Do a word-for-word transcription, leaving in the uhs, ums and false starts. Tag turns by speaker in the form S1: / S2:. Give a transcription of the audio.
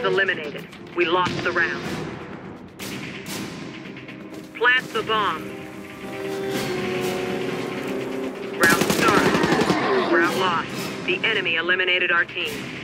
S1: was eliminated. We lost the round. Plant the bomb. Round start. Round lost. The enemy eliminated our team.